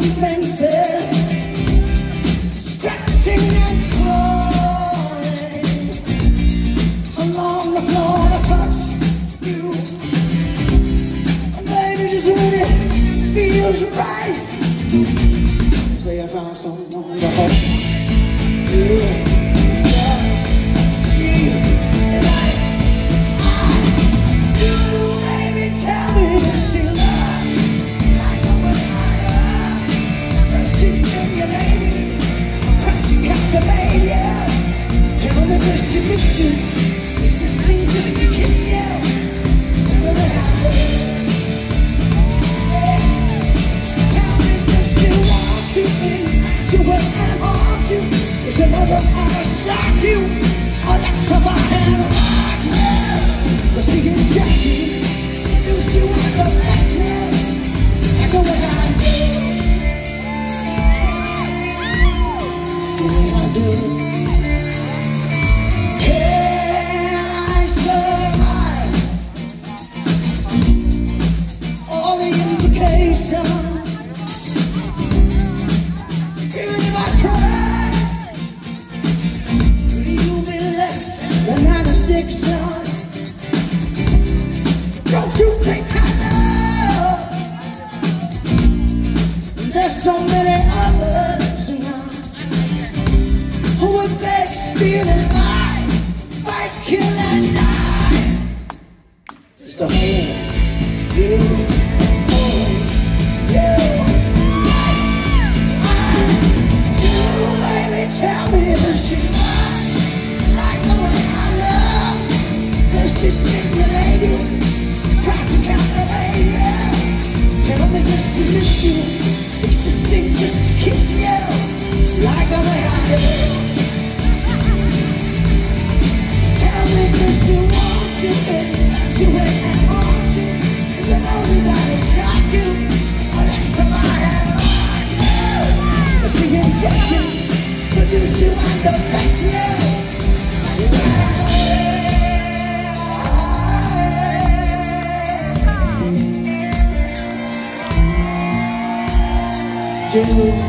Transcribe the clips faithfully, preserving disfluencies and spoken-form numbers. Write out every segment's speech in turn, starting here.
some fences, scratching and crawling along the floor to touch you. And baby, just when it feels right, say I found someone to hold you. Don't you think I know? There's so many others now who would beg, steal, and lie, fight, kill, and die just to hold you, hold you. You, baby, tell me that she like the way I love. Does she stimulate you? Try to captivate you. Tell me that she miss you. It's the sting just to kiss you. Like the way I do. Tell me that she wants you, baby. She went and wants you. Cause I know that I shock you. I let her my hand on you. But she inject you. Produce you and affect you. Do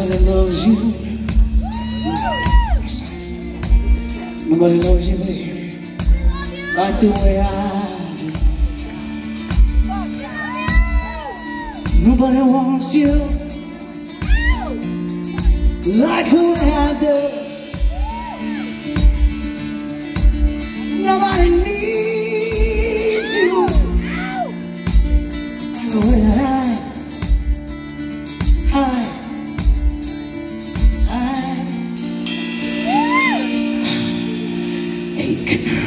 Nobody loves you. Nobody loves you, baby, like the way I do. Nobody wants you like the way I do. Nobody needs you the way that I, I, I ache.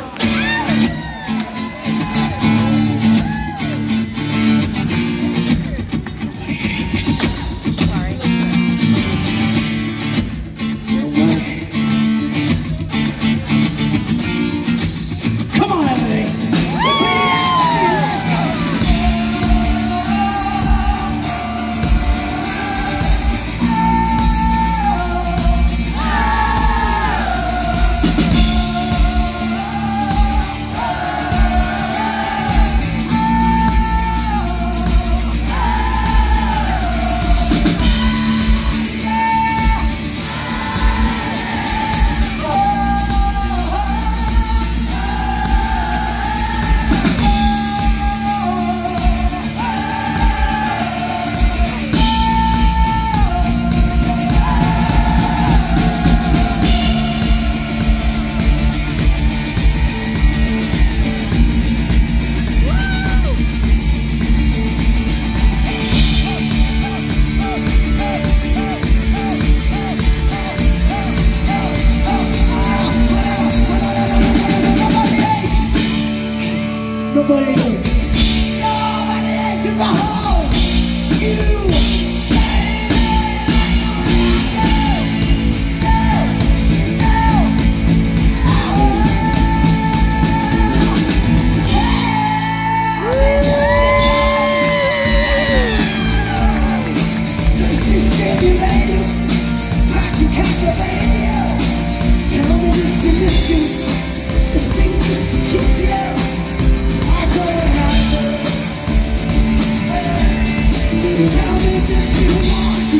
Nobody aches. Nobody aches as a whole. You. Tell me this you want.